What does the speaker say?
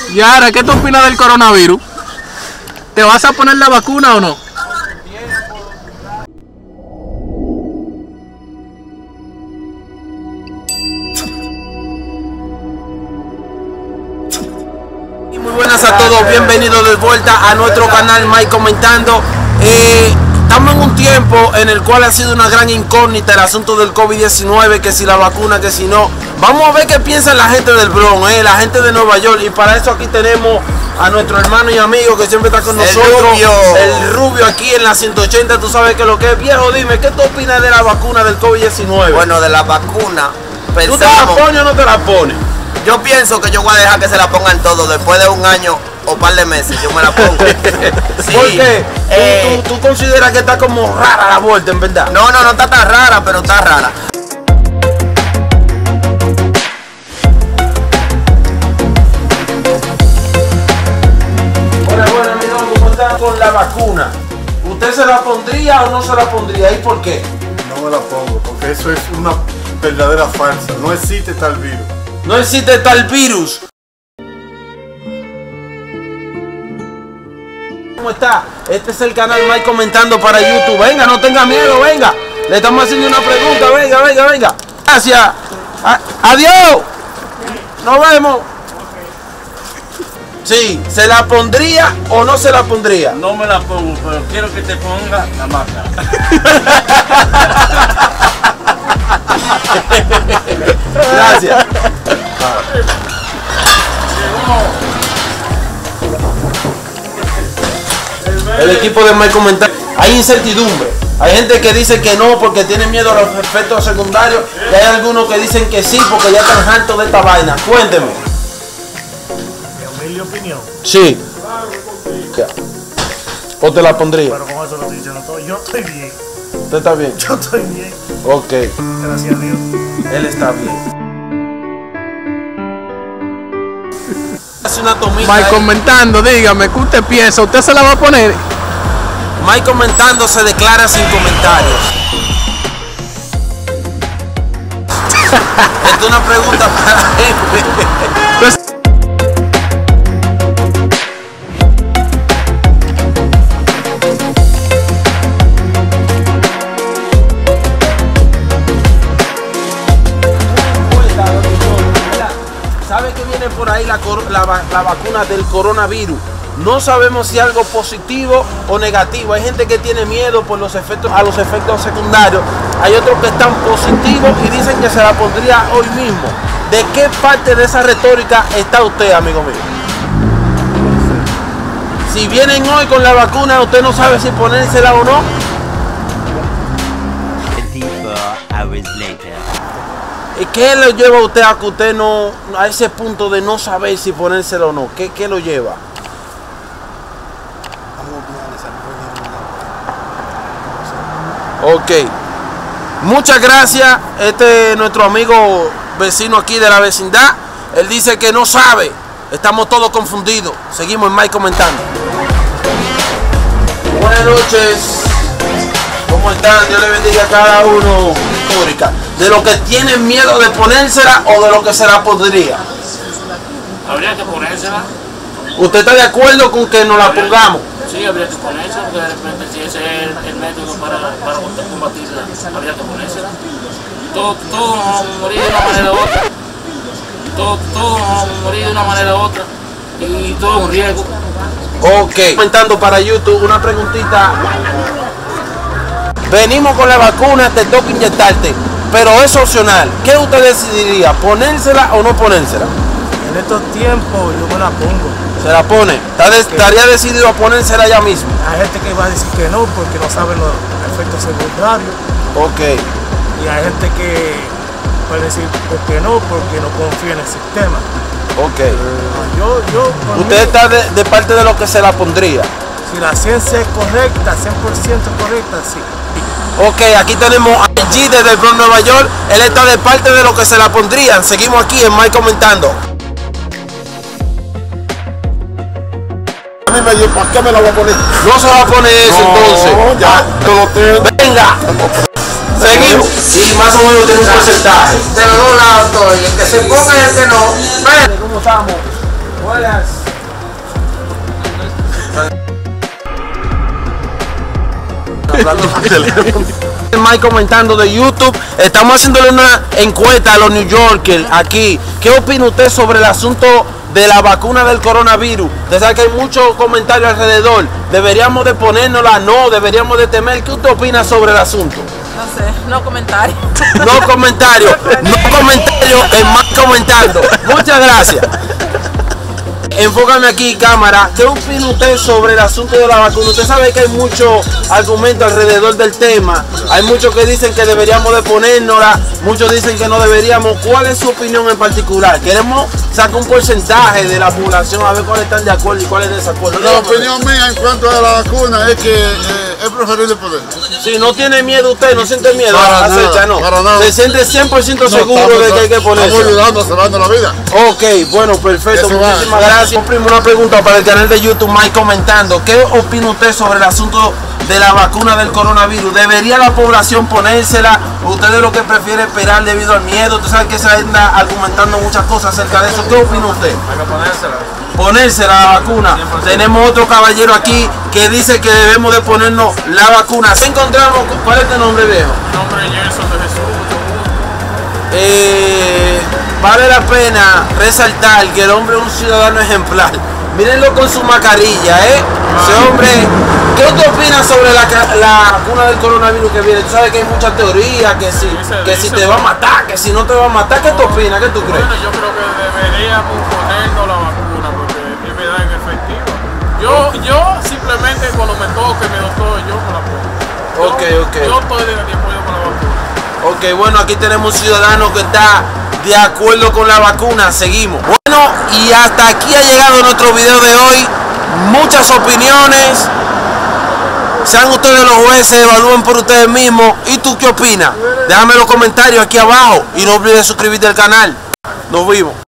Y ahora, ¿qué tú opinas del coronavirus? ¿Te vas a poner la vacuna o no? Muy buenas a todos, bienvenidos de vuelta a nuestro canal Mike Comentando. Estamos en un tiempo en el cual ha sido una gran incógnita el asunto del COVID-19, que si la vacuna, que si no. Vamos a ver qué piensa la gente del Bronx, la gente de Nueva York, y para eso aquí tenemos a nuestro hermano y amigo que siempre está con nosotros, el Rubio, aquí en la 180. Tú sabes que lo que es. Viejo, dime, ¿qué tú opinas de la vacuna del COVID-19? Bueno, de la vacuna, ¿tú te la pones o no te la pones? Yo pienso que yo voy a dejar que se la pongan todos después de un año o par de meses. Yo me la pongo. Sí. ¿Por qué? ¿Tú consideras que está como rara la vuelta, en verdad? No está tan rara, pero está rara. Bueno, amigo, ¿cómo está con la vacuna? ¿Usted se la pondría o no se la pondría? ¿Y por qué? No me la pongo, porque eso es una verdadera farsa. No existe tal virus. No existe tal virus. ¿Cómo está? Este es el canal Mike Comentando para YouTube. Venga, no tenga miedo, venga. Le estamos haciendo una pregunta. Venga. Gracias. Adiós. Nos vemos. Sí, ¿se la pondría o no se la pondría? No me la pongo, pero quiero que te ponga la máscara. Gracias. El equipo de Mike Comentando. Hay incertidumbre. Hay gente que dice que no porque tiene miedo a los efectos secundarios. Y hay algunos que dicen que sí porque ya están hartos de esta vaina. Cuénteme. Mi humilde opinión. Sí. ¿O te la pondría? Pero con eso lo estoy diciendo todo. Yo estoy bien. ¿Usted está bien? Yo estoy bien. Ok. Gracias a Dios. Él está bien. Hace una tomita. Mike Comentando, dígame, ¿qué usted piensa? ¿Usted se la va a poner? Mike Comentando se declara sin comentarios. Esta es una pregunta para la gente. ¿Sabe que viene por ahí la vacuna del coronavirus? No sabemos si algo positivo o negativo. Hay gente que tiene miedo por los efectos secundarios. Hay otros que están positivos y dicen que se la pondría hoy mismo. ¿De qué parte de esa retórica está usted, amigo mío? Si vienen hoy con la vacuna, usted no sabe si ponérsela o no. 24 hours later. ¿Y qué lo lleva a usted a que usted no, a ese punto de no saber si ponérsela o no? ¿Qué lo lleva? Ok. Muchas gracias. Este es nuestro amigo vecino aquí de la vecindad. Él dice que no sabe. Estamos todos confundidos. Seguimos en Mike Comentando. Buenas noches. ¿Cómo están? Dios le bendiga a cada uno. ¿De lo que tienen miedo de ponérsela o de lo que se la pondría? Habría que ponérsela. ¿Usted está de acuerdo con que nos la pongamos? Sí, habría que ponérsela, porque de repente si ese es el método para combatirla, habría que ponérsela. Todos vamos a morir de una manera u otra. Todos vamos a morir de una manera u otra. Y todo es un riesgo. Ok. Comentando para YouTube, una preguntita. Venimos con la vacuna, te toca inyectarte, pero es opcional. ¿Qué usted decidiría? ¿Ponérsela o no ponérsela? En estos tiempos yo me la pongo. ¿Se la pone? ¿Estaría decidido a ponérsela ya mismo? Hay gente que va a decir que no porque no sabe los efectos secundarios. Ok. Y hay gente que puede decir que no porque no confía en el sistema. Ok. ¿Usted mí, está de parte de lo que se la pondría? Si la ciencia es correcta, 100% correcta, sí. Ok, aquí tenemos a G desde el Bronx, Nueva York. Él está de parte de lo que se la pondrían. Seguimos aquí en Mike Comentando. A mí me dijo, ¿para qué me la voy a poner? No se va a poner eso entonces. Ya, te lo tengo. Venga. Seguimos. Y más o menos tiene un porcentaje. De los dos lados estoy, el que se ponga y el que no. ¿Cómo estamos? Mike comentando de YouTube. Estamos haciéndole una encuesta a los New Yorkers aquí. ¿Qué opina usted sobre el asunto de la vacuna del coronavirus? Usted sabe que hay muchos comentarios alrededor. ¿Deberíamos de ponérnosla? No, deberíamos de temer. ¿Qué usted opina sobre el asunto? No sé, no comentario. No comentario, no comentario, es más comentando. Muchas gracias. Enfócame aquí, cámara. ¿Qué opina usted sobre el asunto de la vacuna? Usted sabe que hay muchos argumentos alrededor del tema. Hay muchos que dicen que deberíamos de ponérnosla, muchos dicen que no deberíamos. ¿Cuál es su opinión en particular? Queremos sacar un porcentaje de la población a ver cuáles están de acuerdo y cuáles de desacuerdo. La opinión mía en cuanto a la vacuna es que es preferible poner. Si no tiene miedo usted, no siente miedo Para a la fecha, no. para nada. Se siente 100% seguro de que hay que ponerse. Estamos ayudando, salvando la vida. Ok, bueno, perfecto. Eso va. Muchísimas gracias. Primo, una pregunta para el canal de YouTube, Mike comentando. ¿Qué opina usted sobre el asunto de la vacuna del coronavirus? ¿Debería la población ponérsela? ¿Usted es lo que prefiere esperar debido al miedo? Usted sabe que se anda argumentando muchas cosas acerca de eso. ¿Qué opina usted? Hay que ponérsela. Ponérsela la vacuna. Tenemos otro caballero aquí que dice que debemos de ponernos la vacuna. Se encontramos, ¿cuál es tu nombre, viejo? Mi nombre es Gerson de Jesús. Vale la pena resaltar que el hombre es un ciudadano ejemplar. Mírenlo con su mascarilla, Ese hombre, ¿qué usted opina sobre la vacuna del coronavirus que viene? Tú sabes que hay muchas teorías, que si te va a matar, que si no te va a matar. ¿Qué tú opinas? ¿Qué tú crees? Bueno, yo creo que deberíamos ponernos la vacuna porque es verdad que es efectiva. Yo simplemente cuando me toque, me lo toque, yo me la pongo. Ok. Yo estoy de acuerdo con la vacuna. Ok, bueno, aquí tenemos un ciudadano que está de acuerdo con la vacuna. Seguimos. Bueno, y hasta aquí ha llegado nuestro video de hoy. Muchas opiniones. Sean ustedes los jueces, evalúen por ustedes mismos. ¿Y tú qué opinas? Déjame los comentarios aquí abajo y no olvides suscribirte al canal. Nos vemos.